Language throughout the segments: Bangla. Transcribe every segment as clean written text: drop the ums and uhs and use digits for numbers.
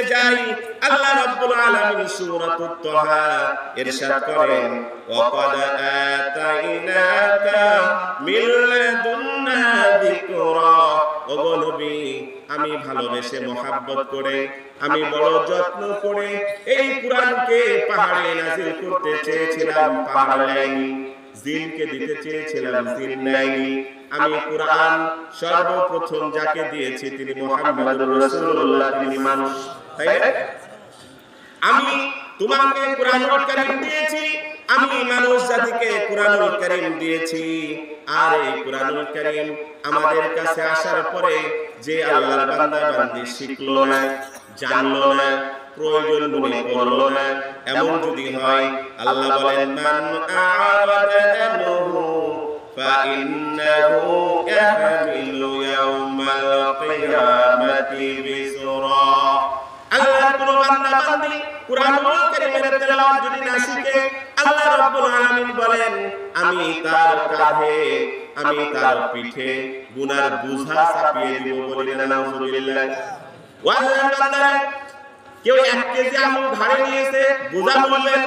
যাই, আল্লাহ রাব্বুল আলামিন সূরাতুত তাহা ইরশাদ করেন, ওয়া ক্বাদ আতাইনাকা মিন লাদুন্না যিকরা। ওগো নবী, আমি ভালোবেসে মহব্বত করে, আমি বড় যত্ন করে এই কুরআনকে পাহাড়ে নাযিল করতে চেয়েছিলাম, পাহাড় নেয়নি। জিনকে দিতে চেয়েছিলাম, জিন নেয়নি। আমি কুরআন সর্বপ্রথম যাকে দিয়েছি তিনি মুহাম্মদুর রাসূলুল্লাহ, তিনি মানুষ, তাই না? আমি তোমাকে কুরআনুল কারীম দিয়েছি, আমি মানুষ জাতিকে কুরআনুল কারীম দিয়েছি। আর এই কুরআনুল কারীম আমাদের কাছে আসার পরে যে আল্লাহর বান্দা বান্দি শিখলো না, জানলো না, প্রয়োজন মনে করলো না, এমন যদি হয়, আল্লাহ বলেন, মান আ'রাদা আনহু ফাইন্নাহু ইয়াহমিলু ইয়াওমাল কিয়ামাতি বিসরা। আল্লাহর কোন বান্দা বান্দি কুরআনুল কারীমের তেলাওয়াত যদি না শিখে, আল্লাহ রাব্বুল আলামিন বলেন, আমি তার কাঁধে, আমি তার পিঠে গুনার বোঝা চাপিয়ে দিব। বলেন নাউযুবিল্লাহ। ওয়া আল্লাহর বান্দারা, কেউ 1 কেজি আলু ঘাড়ে নিয়েছে, বোঝা বলবেন,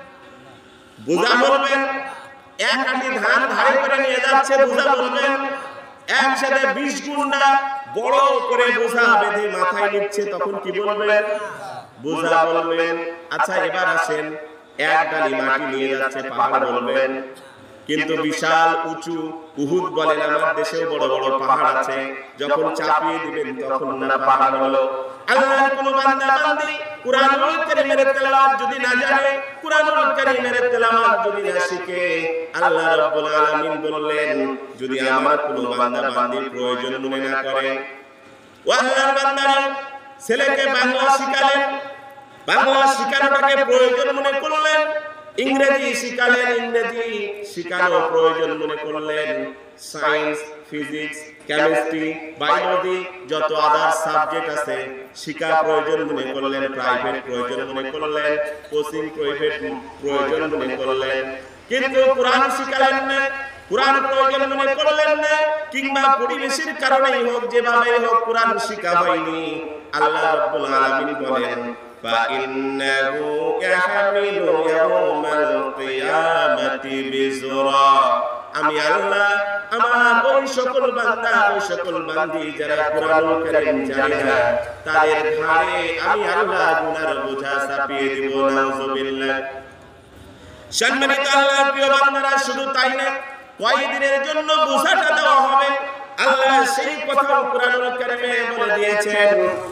বোঝা বলবেন। 1 আটি ধান ঘাড়ে করে নিয়ে যাচ্ছে, বোঝা বলবেন। একসাথে 20 গুণা বড় করে বোঝা বেঁধে মাথায় নিচ্ছে, তখন কি বলবেন? বোঝা বলবেন। আচ্ছা, এবার আসেন, 1 ডালি মাটি নিয়ে যাচ্ছে, পাহাড় বলবেন। কিন্তু বিশাল উঁচু উহুদ বলেন, আমার দেশেও বড় বড় পাহাড় আছে, যখন চাপিয়ে দিবেন তখন না পাহাড় হলো। আল্লাহর কোন বান্দা বান্দি কুরআনুল কারীমের তেলাওয়াত যদি না জানে, কুরআনুল কারীমের তেলাওয়াত যদি না শিখে, আল্লাহ রাব্বুল আলামিন বললেন, যদি আমার কোন বান্দা বান্দি প্রয়োজন মনে না করে। ও আল্লাহর বান্দারা, ছেলেকে বাংলা শিখালেন, বাংলা শিখানোটাকে প্রয়োজন মনে করলেন, ইংরেজি শিখালেন, ইংরেজি শিখানো প্রয়োজন মনে করলেন, সায়েন্স, ফিজিক্স, কেমিস্ট্রি, বায়োলজি, যত আদার সাবজেক্ট আছে শিক্ষা প্রয়োজন মনে করলেন, প্রাইভেট প্রয়োজন মনে করলেন, কোচিং প্রাইভেট প্রয়োজন মনে করলেন, কিন্তু কোরআন শিখালেন না, কোরআন প্রয়োজন মনে করলেন না, কিংবা পরিবেশের কারণেই হোক, যেভাবেই হোক কোরআন শিখা হয়নি। আল্লাহ রাব্বুল আলামিন বলেন, ফাইন্নাহু ইয়াহমিলু ইয়াওমাল কিয়ামাতি বিজরা। আমি আল্লাহ আমার ওই সকল বান্দা, ওই সকল বান্দি যারা কুরআনুল কারীম জানে না, তাদের ঘাড়ে আমি আল্লাহ গুনার বোঝা চাপিয়ে দিব। নাউযুবিল্লাহ। সম্মানিত আল্লাহর প্রিয় বান্দারা, শুধু তাই না, কয়দিনের জন্য বোঝাটা দেওয়া হবে আল্লাহ সেই কথা কুরআনুল কারীমে বলে দিয়েছেন,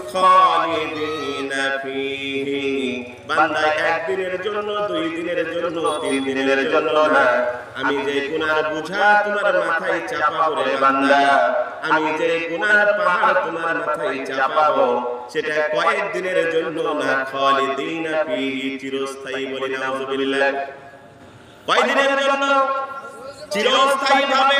খালিদিনা ফীহি। বান্দা 1 দিনের জন্য, 2 দিনের জন্য, 3 দিনের জন্য না, আমি যে গুনার বোঝা তোমার মাথায় চাপাবো রে বান্দা, আমি যে গুনার পাহাড় তোমার মাথায় চাপাবো, সেটা কয়েক দিনের জন্য না, খালিদিনা ফীহি, চিরস্থায়ী। বলি নাউযুবিল্লাহ। কয় দিনের জন্য? চিরস্থায়ী ভাবে।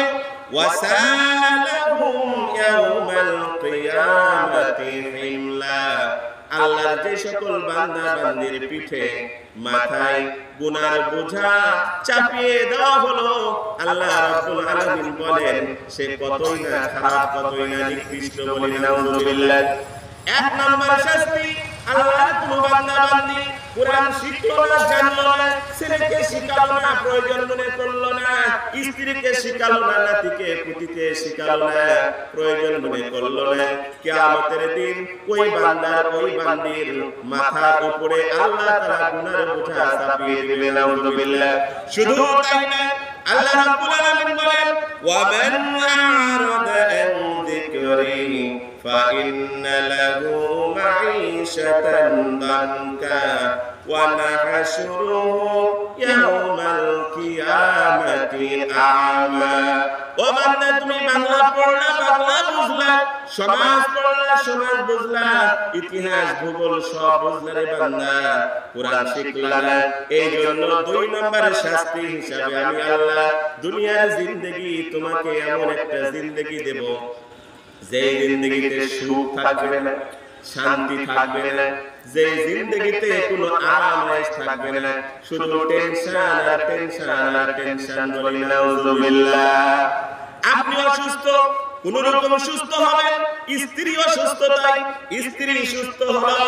ওয়াসালাহুম ইয়াওমাল কিয়ামাতি হিমলা। আল্লাহর যে সকল বান্দা বান্দির পিঠে মাথায় গুনার বোঝা চাপিয়ে দেওয়া হলো, আল্লাহ রাব্বুল আলামিন বলেন, সে কতই না খারাপ, কতই না নিকৃষ্ট। বলি নাউযুবিল্লাহ। 1 নম্বর শাস্তি, আল্লাহর কোন বান্দা বান্দি কুরআন শিখলো না, জানলো না, ছেলেকে শিখালো না, প্রয়োজন মনে করলো না, স্ত্রীকে শিখালো না, নাতিকে পুতিকে শিখালো না, প্রয়োজন মনে করলো না, কিয়ামতের দিন ওই বান্দার, ওই বান্দির মাথার উপরে আল্লাহ তাআলা গুনার বোঝা চাপিয়ে দিবেন। নাউযুবিল্লাহ। শুধু তাই না, আল্লাহ রাব্বুল আলামিন বলেন, ওয়া মান আ'রাদা আন যিকরি ফাইন্না লাহু মাঈশাতান দানকা ওয়া নাহশুরুহু ইয়াওমাল কিয়ামাতি আ'মা। ও বান্দা, তুমি বাংলা পড়লা, বাংলা বুঝলা, সমাজ পড়লা, সমাজ বুঝলা, ইতিহাস ভূগোল সব বুঝলা রে বান্দা, কুরআন শিখলা না। এই জন্য 2 নম্বরের শাস্তি হিসাবে আমি আল্লাহ দুনিয়ার জিন্দেগি তোমাকে এমন একটা জিন্দেগি দেব, যে জিন্দেগিতে সুখ থাকবে না, শান্তি থাকবে না, যে জিন্দেগিতে কোনো আরাম থাকবে না, শুধু টেনশন আর টেনশন আর টেনশন। বলি নাউযুবিল্লাহ। আপনি অসুস্থ, কোন রকম সুস্থ হবেন, স্ত্রী অসুস্থ, তাই স্ত্রী সুস্থ হলো,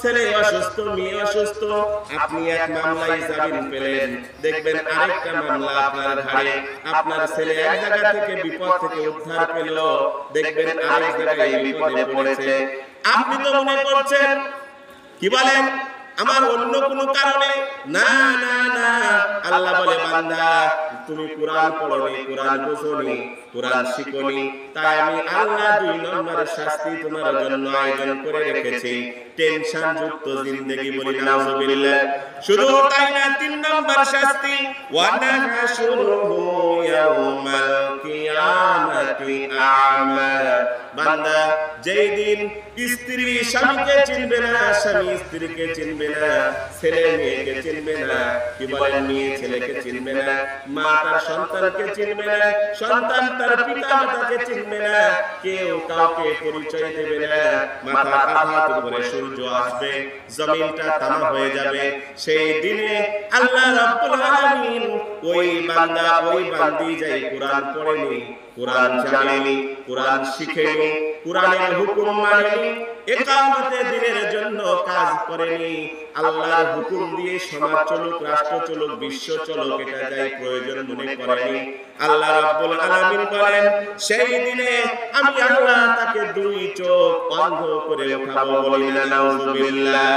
ছেলে অসুস্থ, মেয়ে অসুস্থ, আপনি এক মামলায় জামিন পেলেন, দেখবেন আরেকটা মামলা আপনার ঘাড়ে, আপনার ছেলে এক জায়গা থেকে বিপদ থেকে উদ্ধার পেল, দেখবেন আরেক জায়গায় বিপদে পড়েছে। আপনি তো মনে করছেন কি বলেন আমার অন্য কোনো কারণে, না না না, আল্লাহ বলে বান্দা তুমি কোরআন পড়োনি, কোরআন বুঝোনি, কোরআন শিখোনি, তাই আমি আল্লাহ 2 নম্বর শাস্তি তোমার জন্য আয়োজন করে রেখেছি, টেনশন যুক্ত জিন্দেগি। বলি নাউজুবিল্লাহ। শুধু তাই না, 3 নম্বর শাস্তি ওয়া নাহশুরুহু ইয়াউমাল কিয়ামাতি আমা। বান্দা যেই দিন স্ত্রী স্বামীকে চিনবে না, স্বামী স্ত্রীকে চিনবে না, ছেলে মেয়েকে চিনবে না, কি বলেন মেয়ে ছেলেকে চিনবে না, মা তার সন্তানকে চিনবে না, সন্তান তার পিতা মাতাকে চিনবে না, কেউ কাউকে পরিচয় দেবে না, মাথা আঘাত করে সূর্য আসবে, জমিনটা তামা হয়ে যাবে। সেই দিনে আল্লাহ রাব্বুল আলামিন ওই বান্দা ওই বান্দি যাই কোরআন পড়েনি, কোরআন জানেনি, কোরআন শিখেনি, কোরআনের হুকুম মানেনি, ইকামতের দিনের জন্য কাজ করেনি, আল্লাহর হুকুম দিয়ে সমাজ চলুক, রাষ্ট্র চলুক, বিশ্ব চলুক, এটা যাই প্রয়োজন মনে করেনি, আল্লাহ রাব্বুল আলামিন বলেন সেই দিনে আমি আল্লাহ তাকে 2 চোখ অন্ধ করে উঠাবো। বলি না নাউজুবিল্লাহ।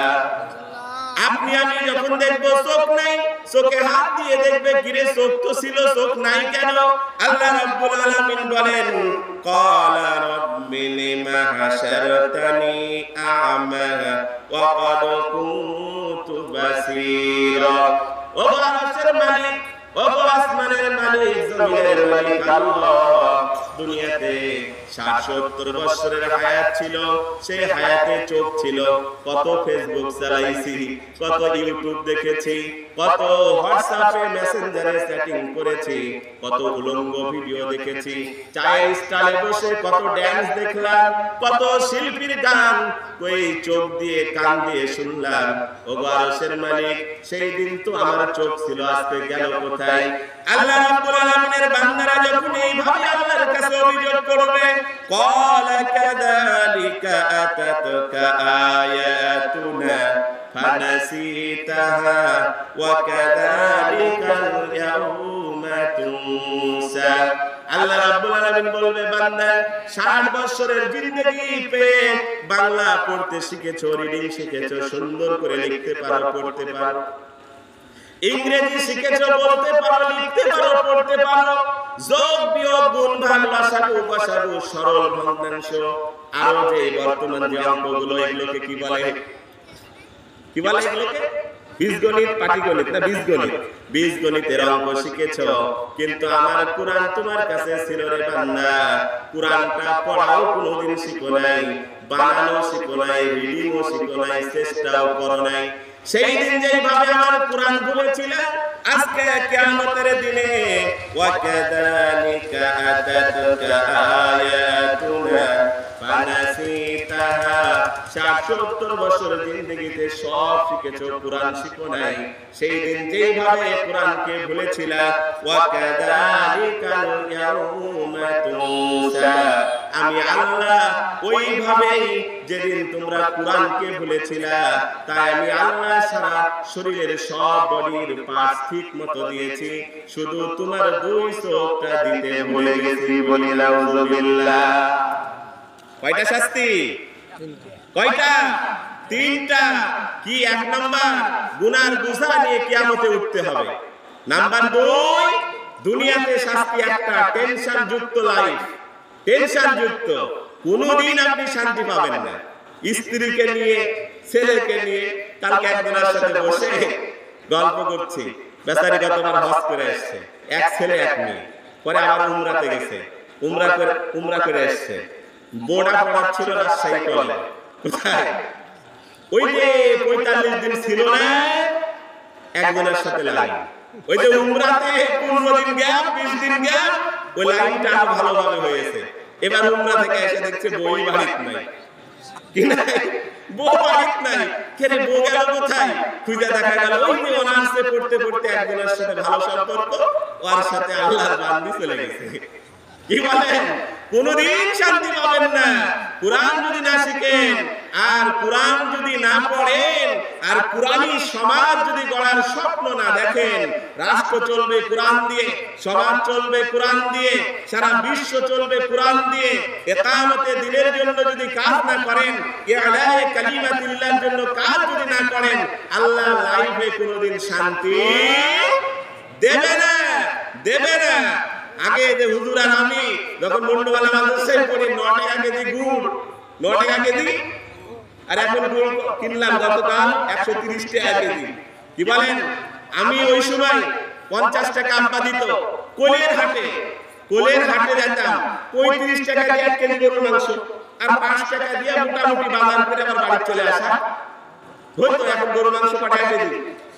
আপনি আমি যখন দেখবো চোখ নাই, চোখে হাত দিয়ে দেখবে গিরে চোখ তো ছিল, চোখ নাই কেন? আল্লাহ রাব্বুল আলামিন বলেন ক্বালা রাব্বি লিমা হাশারতানি আ'মা ওয়া ক্বাদ কুনতু বাসীরা। ও আরশের মালিক, ও আসমানের মালিক, জমিনের মালিক আল্লাহ, দুনিয়াতে 60-70 বছরের হায়াত ছিল, সেই হায়াতে চোখ ছিল, কত ফেসবুক চালাইছি, কত ইউটিউব দেখেছি, কত হোয়াটসঅ্যাপে মেসেঞ্জারে চ্যাটিং করেছি, কত উলঙ্গ ভিডিও দেখেছি, চায়ের স্টলে বসে কত ড্যান্স দেখলাম, কত শিল্পীর গান ওই চোখ দিয়ে কান দিয়ে শুনলাম। ও আরশের মালিক, সেই দিন তো আমার চোখ ছিল, আজকে গেল কোথায়? আল্লাহ রাব্বুল আলামিনের বান্দারা যখন এইভাবে আল্লাহর কাছে অভিযোগ করবে, ক্বালা কাযালিকা আতাতুকা আয়াতুনা ফানাসিতাহা ওয়া কাযালিকাল ইয়াউমা তুনসা। আল্লাহ রাব্বুল আলামিন বলবে বান্দা 60 বছরের জিন্দেগি পেয়ে বাংলা পড়তে শিখেছো, রিডিং শিখেছো, সুন্দর করে লিখতে পারো, পড়তে পারো, ইংরেজি শিখেছো, বলতে পারো, লিখতে পারো, পড়তে পারো, যোগ বিয়োগ গুণ ভাগ লসাগু গসাগু সরল ভগ্নাংশ, আরো যে বর্তমান যে অঙ্কগুলো, এগুলোকে কি বলে? কি বলে এগুলোকে? বীজগণিত, পাটিগণিত না বীজগণিত। বীজগণিতের অঙ্ক শিখেছো, কিন্তু আমার কোরআন তোমার কাছে ছিল রে বান্দা। কোরআনটা পড়াও কোনোদিন শিখো নাই, বানানো শিখো নাই, রিডিংও শিখো নাই, চেষ্টাও করো নাই। সেই দিন যেইভাবে আমার কোরআন বলেছিল, আজকে কিয়ামতের দিনে ওয়া কাযালিকা আতাতুকা আয়াতুনা ফানাসিতাহা, 60-70 বছর জিন্দেগিতে সব শিখেছো, কোরআন শিখো নাই। সেই দিন যেইভাবে কোরআনকে ভুলেছিল, ওয়া কাযালিকাল ইয়াউমা তুনসা, আমি আল্লাহ ওইভাবেই যেদিন তোমরা কোরআনকে ভুলেছিলা, তাই আমি আল্লাহ সারা শরীরের সব বডির পার্টস ঠিক মতো দিয়েছি, শুধু তোমার 2 চোখটা দিতে ভুলে গেছি। বলি নাউজুবিল্লাহ। কয়টা শাস্তি? কয়টা? 3টা। কি? 1 নাম্বার গুনার বোঝা নিয়ে কিয়ামতে উঠতে হবে। নাম্বার 2, দুনিয়াতে শাস্তি একটা, টেনশন যুক্ত লাইফ, টেনশন যুক্ত, কোনদিন আপনি শান্তি পাবেন না। স্ত্রীকে নিয়ে, ছেলেকে নিয়ে, কালকে একজনের সাথে বসে গল্প করছি, বেচারি গতবার হজ করে আসছে, 1 ছেলে 1 মেয়ে, পরে আবার উমরাতে গেছে, উমরা করে আসছে, বোর্ডা পড়াচ্ছিল রাজশাহী কলেজে। কোথায়? ওই যে 45 দিন ছিল না একজনের সাথে লাইন, ওই যে উমরাতে 15 দিন গ্যাপ, 20 দিন গ্যাপ, ওই লাইনটা আরো ভালোভাবে হয়েছে। এবার উমরা থেকে এসে দেখছে বই বাড়িতে নাই, কি নাই? বউ বাড়িতে নাই। কেরে বউ গেল কোথায়? খুঁজে দেখা গেল ওই যে অনার্সে পড়তে পড়তে একজনের সাথে ভালো সম্পর্ক, ওর সাথে আল্লাহর বান্দি চলে গেছে। কি বলেন? কোনদিন শান্তি পাবেন না কোরআন যদি না শিখেন, আর কোরআন যদি না পড়েন, আর কুরআনী সমাজ যদি গড়ার স্বপ্ন না দেখেন, রাষ্ট্র চলবে কোরআন দিয়ে, সমাজ চলবে কোরআন দিয়ে, সারা বিশ্ব চলবে কোরআন দিয়ে, ইকামতে দ্বীনের জন্য যদি কাজ না করেন, ইলাহি কালিমাতিল্লাহর জন্য কাজ যদি না করেন, আল্লাহ লাইফে কোনোদিন শান্তি দেবে না, দেবে না। আগে যে হুজুর আর আমি যখন মুন্ডওয়ালা মাদ্রাসায় পড়ি 9 টাকা কেজি গুড়, 9 টাকা কেজি, আর এখন গুড় কিনলাম গতকাল 130 টাকা কেজি। কি বলেন? আমি ওই সময় 50 টাকা আব্বা দিত, কোলের হাটে যেতাম, 35 টাকা দিয়ে 1 কেজি গরুর মাংস আর 5 টাকা দিয়ে মোটামুটি বাজার করে আমার বাড়ি চলে আসা হতো। এখন গরুর মাংস কটা কেজি?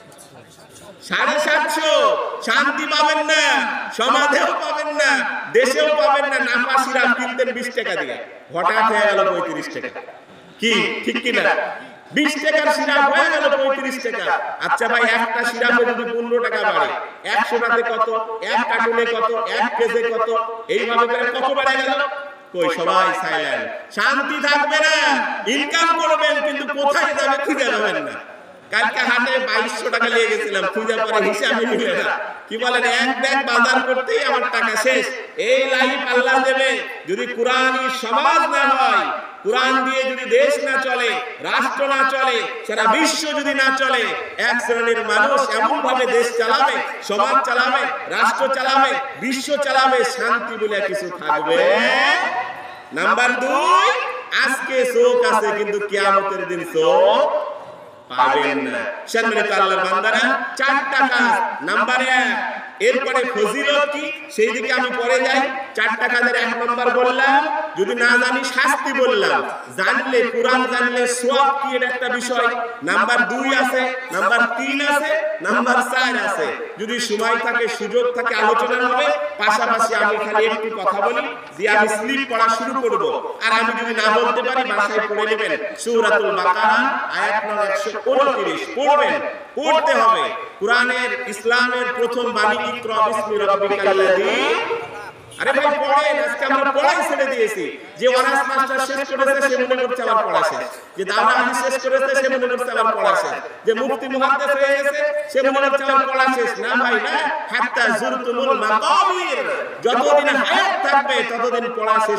750। শান্তি পাবেন না, সমাজেও পাবেন না, দেশেও পাবেন না। নাপা সিরাপ কিনতেন 20 টাকা দিয়ে, হঠাৎ হয়ে গেল 35 টাকা। কি ঠিক কিনা? 20 টাকার সিরাপ হয়ে গেল 35 টাকা। আচ্ছা ভাই, একটা সিরাপে যদি 15 টাকা বাড়ে, 100 টাকাতে কত? 1 কার্টুনে কত? 1 কেজি কত? এইভাবে করে কত বেড়ে গেল? কই সবাই সাইলেন্ট। শান্তি থাকবে না। ইনকাম করবেন কিন্তু কোথায় যাবে খুঁজে পাবেন না। কালকে হাটে 2200 টাকা নিয়ে গেছিলাম, খুঁজে পরে হিসাবে মিলে না। কি বলেন? এক ব্যাগ বাজার করতেই আমার টাকা শেষ। এই লাইফ আল্লাহ দেবে যদি কুরআনী সমাজ না হয়, কুরআন দিয়ে যদি দেশ না চলে, রাষ্ট্র না চলে, সারা বিশ্ব যদি না চলে, এক শ্রেণীর মানুষ এমন ভাবে দেশ চালাবে, সমাজ চালাবে, রাষ্ট্র চালাবে, বিশ্ব চালাবে, শান্তি বলে কিছু থাকবে। নাম্বার 2, আজকে শোক আছে কিন্তু কিয়ামতের দিন শোক পাবেন না। সম্মানিত আল্লাহর বান্দারা, 4টা কাজ। নাম্বার 1, এরপরে ফজিলত কি সেই দিকে আমি পরে যাই। 4টা কাজের 1 নাম্বার বললাম, যদি না জানি শাস্তি বললাম, জানলে কোরআন জানলে সওয়াব কি এর একটা বিষয়। নাম্বার 2 আছে, নাম্বার 3 আছে, নাম্বার 4 আছে। যদি সময় থাকে, সুযোগ থাকে, আলোচনা হবে। পাশাপাশি আমি খালি একটু কথা বলি যে আমি স্লিপ পড়া শুরু করব। আর আমি যদি না বলতে পারি বাসায় পড়ে নেবেন সূরাতুল বাকারা আয়াত নম্বর 129 পড়বেন, পড়তে হবে। কোরআনের ইসলামের প্রথম বাণী ইকরা বিসমি রাব্বিকাল্লাযী। আরে ভাই পড়েন, আজকে আমরা পড়াই ছেড়ে দিয়েছি। যে অনার্স মাস্টার শেষ করেছে সে মনে করছে আমার পড়া শেষ, যে দাওরা হাদিস শেষ করেছে সে মনে করছে আমার পড়া শেষ, যে মুফতি মুহাদ্দিস হয়ে গেছে সে মনে করছে আমার পড়া শেষ। না ভাই না, হাত্তা যুরতুমুল মাকাবির, যতদিন হায়াত থাকবে ততদিন পড়া শেষ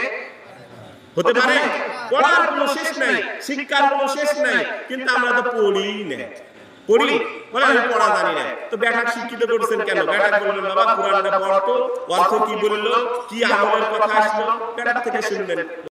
হতে পারে। পড়ার কোনো শেষ নাই, শিক্ষার কোনো শেষ নাই, কিন্তু আমরা তো পড়ি না। পড়ি বলে আমি পড়া জানি না। তো বেটা শিক্ষিত করছেন কেন? বেটা বললেন বাবা কোরআনটা পড়তো, অর্থ কি বললো, কি আমলের কথা আসলো, বেটা থেকে শুনবেন।